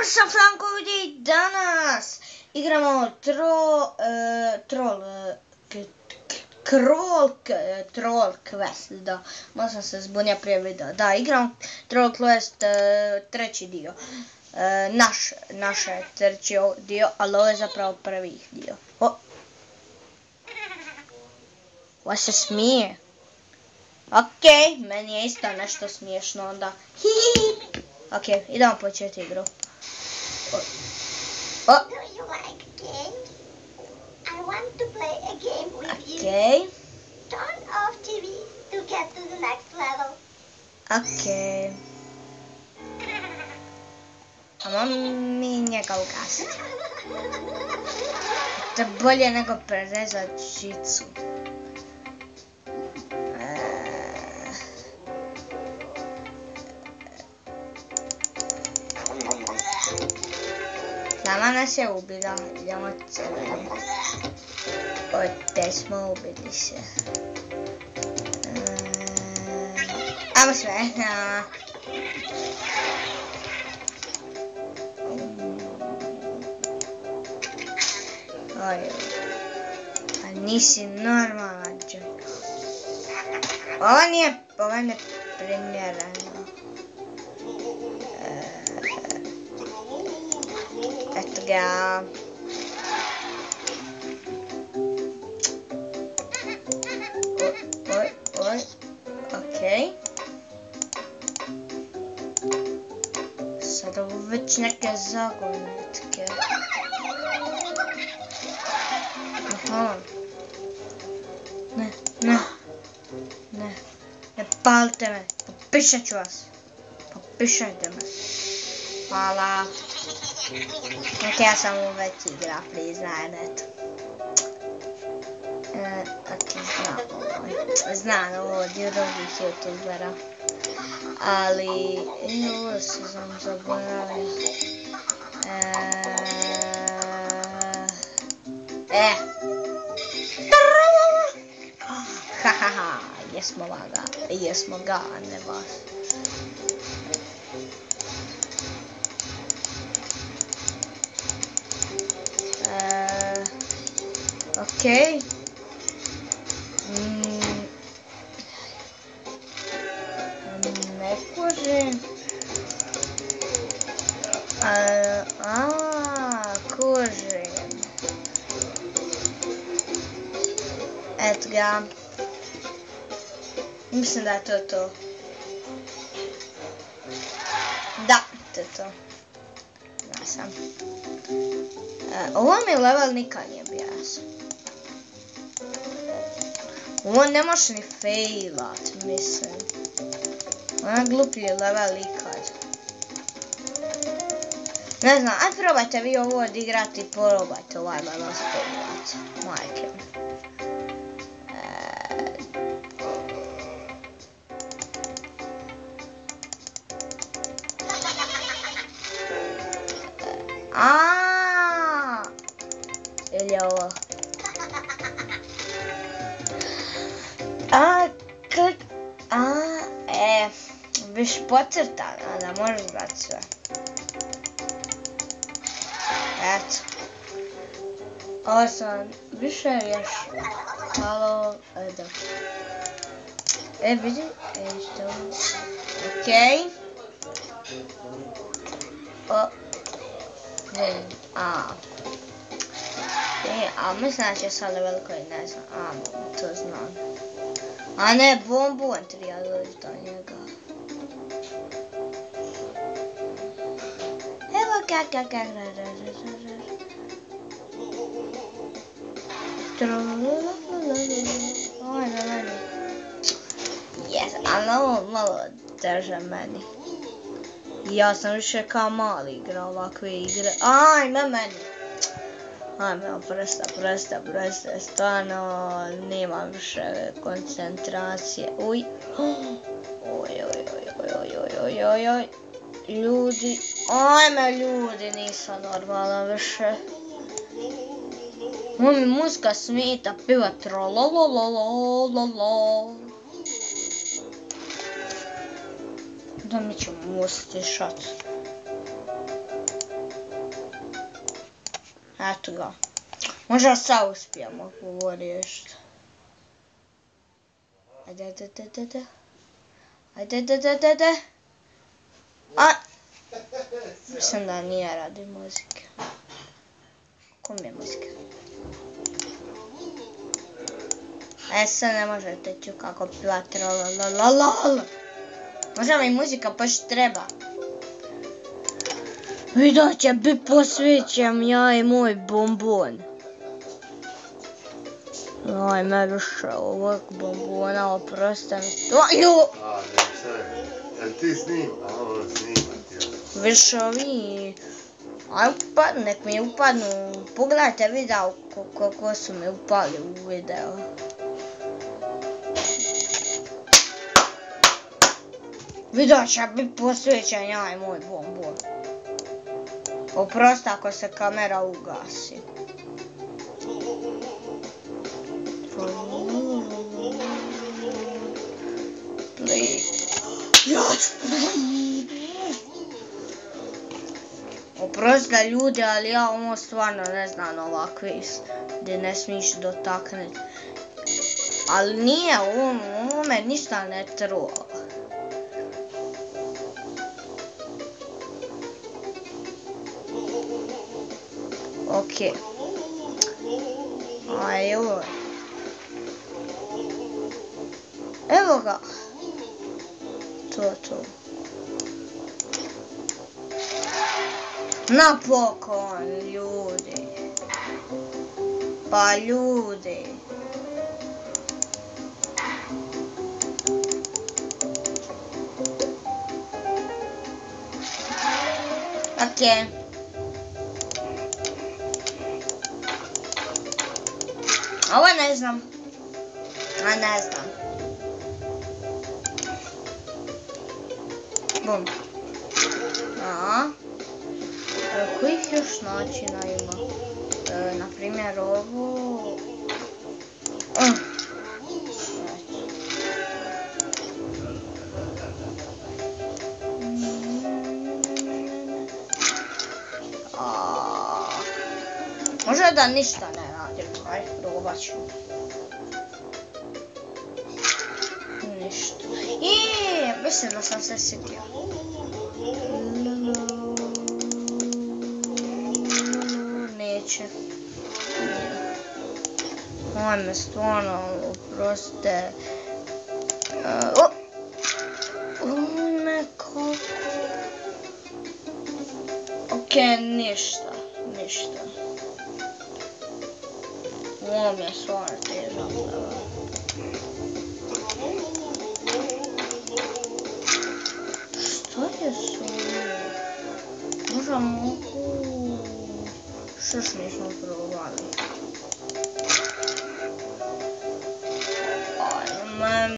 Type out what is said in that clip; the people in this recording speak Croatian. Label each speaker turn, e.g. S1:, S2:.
S1: Pozdrav sa Franko ljudi, danas igramo Troll Quest, da, malo sam se zbunio prije videa, da, igram Troll Quest treći dio, naš je treći dio, ali ovo je zapravo prvi dio. Ovo se smije. Okej, meni je isto nešto smiješno onda. Okej, idemo početi igru.
S2: Do you like games? I want to play a game with you.
S1: Okej.
S2: Turn off TV to get to the next level.
S1: Okej. A mam mi njega ugasiti. To je bolje nego prerezat žicu. Sama nas je ubila, idemo crvenom. Ovdje smo ubili se. Ajmo sve. A nisi normalan čovjek. Ovo je neprimjereno. Eto ga. Okej. Sad ovo već neke zagonetke. Aha. Ne palite me. Popišat ću vas. Popišajte me. Hvala. Neka ja sam u već igra, priznajem, eto. Znam ovo od drugih youtubera. Ali, ovo se sam zaboravio. Hahaha, jesmo ga, a ne vas. Okej. Ne kužim. Kužim. Eto ga. Mislim da je to. Da, to je to. Ja sam. Ovo mi level nikad nije bio jasan. Ovo ne možeš ni failat, mislim. Ovo gluplji level ikad. Ne znam, aj probajte vi ovo odigrati i probajte ovaj level failat. Majke mi. Ili ovo. Viš pocrtan, a da možeš brati sve. Eto. Ovo sam više još malo, da. Vidi, što. Okej. A mislim da će sad level koji ne znam, to znam. A ne, bombu on treba doći do njega. Evo kak. Ovo je na meni. Jes, ali ovo malo drže meni. Ja sam više kao mali igrao ovakve igre. Ajme meni. Ajme, presta, stvarno nemam više koncentracije. Uj. Oj. Ljudi, ajme ljudi, nisam normalna više. Ovo mi muzika smeta, piva trolololololololol. Da mi ćemo stišat. Eto ga. Možda sad uspijemo ovo riješiti. Ajde. Mislim da nije radi muzike. Kom je muzika? Sad ne možete ću kako pivati lalalala. Možda mi muzika baš treba. Video će biti posvećen ja i moj bombon. Ajme više ovog bombona, oprosti mi.
S3: Jel ti snima? Ovo snima ti.
S1: Više ovi... Aj nek mi upadnu. Pogledajte video koliko su mi upali u video. Video će biti posvećen ja i moj bombon. Oprosti ako se kamera ugasi. Oprosti ljudi, ali ja ovo stvarno ne znam ovakve gdje ne smiješ dotaknuti. Ali nije, ovo me ništa ne trova. Okej. Ajoj. Evo ga. To. Napokon, ljudi. Pa ljudi. Okej. Ovo ne znam. Ne znam. Bum. Kojih još načina ima? Na primjer ovo... Možda da ništa ne radim, ajde probat ću. Ništa. Mislim da sam se sjetio. Neće. Ajme, stvarno, oprostite. Ajme, kako? Okej, ništa. Ovo mi je stvarno težak. Što je s ovim? Možda mogu... Šeš nismo probali. Ajme...